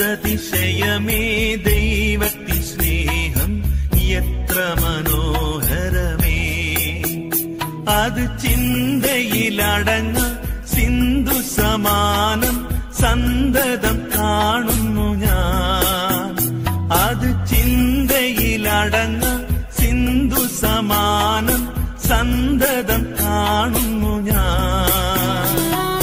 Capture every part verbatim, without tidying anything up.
എന്തതിശയമേ ദൈവത്തിൻ സ്നേഹം എത്ര മനോഹരമേ. അത് ചിന്തയിലടങ്ങ സിന്ധു സമാനം സന്തതം കാണുന്നു ഞാൻ. അത് ചിന്തയിലടങ്ങ സിന്ധു സമാനം സന്തതം കാണുന്നു ഞാൻ.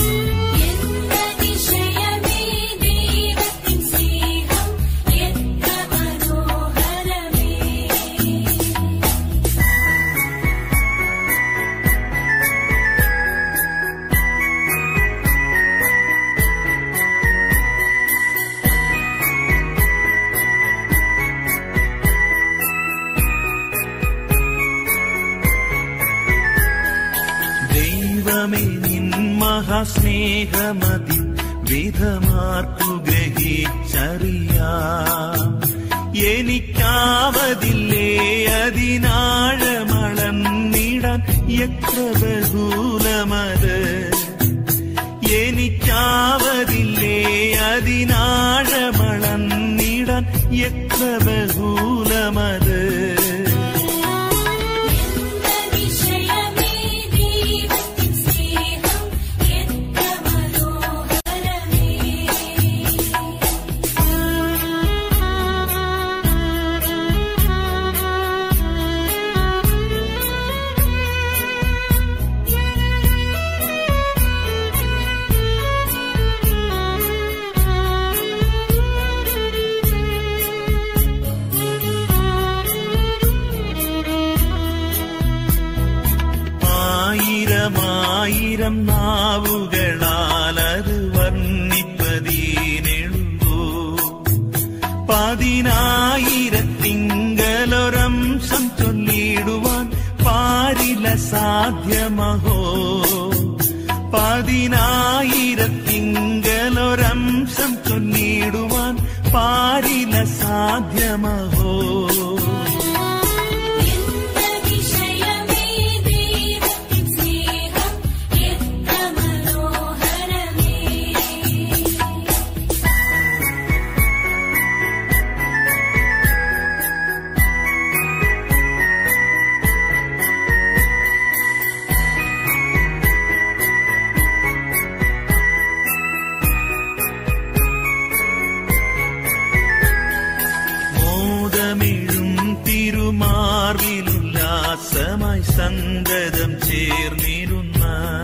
ദൈവമേ നിൻ മഹാസ്നേഹമതി വിധമാർക്കു ഗ്രഹിച്ചറിയാം. എനിക്കാവതില്ലേ അതിനാഴമളന്നിടാൻ എത്ര ബഹുലമത്. എനിക്കാവതില്ലേ അതിനാഴമളന്നിടാൻ എത്ര ബഹുലമത്. ആയിരം നാവുകളാൽ അത് വർണ്ണിപ്പതീനെഴുതൂ. പതിനായിരത്തിങ്കലൊരംശം ചൊല്ലിടുവാൻ പാരില സാധ്യമഹോ. പതിനായിരത്തിങ്കലൊരംശം ചൊല്ലിടുവാൻ പാരില സാധ്യമഹോ. തിരുമാർവിലുല്ലാസമായി സന്തതം ചേർന്നിരുന്ന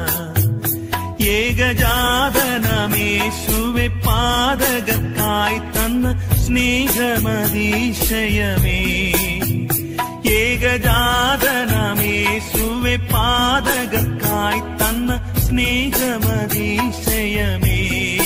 ഏകജാതനമേശുവെ പാതകക്കായി തന്ന സ്നേഹമതിശയമേ. ഏകജാതനമേശുവെ പാതകക്കായി തന്ന സ്നേഹമതിശയമേ.